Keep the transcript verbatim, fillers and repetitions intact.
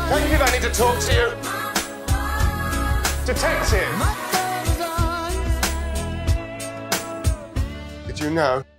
Detective, I need to talk to you. Detective! Did you know?